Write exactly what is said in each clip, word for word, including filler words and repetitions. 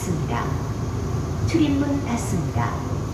닫습니다. 출입문 닫습니다.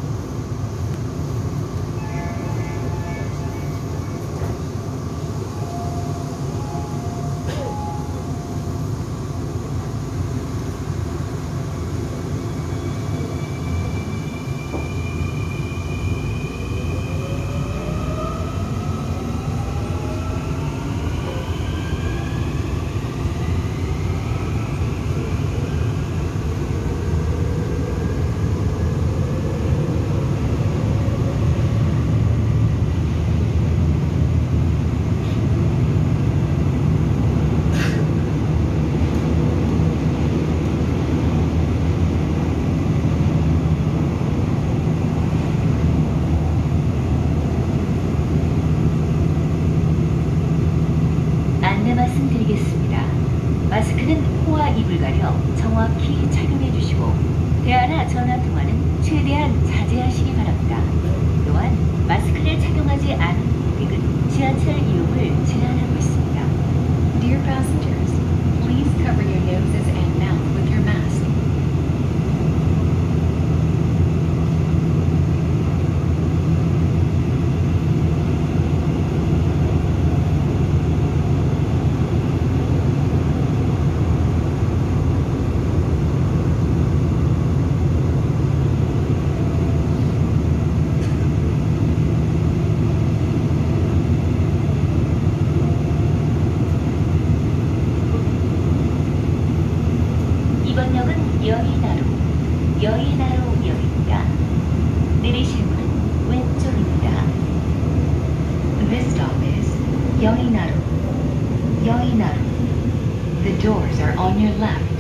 안내 말씀드리겠습니다. 마스크는 코와 입을 가려 정확히 착용해 주시고 대화나 전화 통화는 최대한 자제하시기 바랍니다. 또한 마스크를 착용하지 않은 고객은 지하철 이용을 제한하고 있습니다. Dear passengers, please cover your noses and mouth with your mask. 이번 역은 여의나루, 여의나루역입니다. 내리실 문은 왼쪽입니다. This stop is Yoinaru. Yoinaru. The doors are on your left.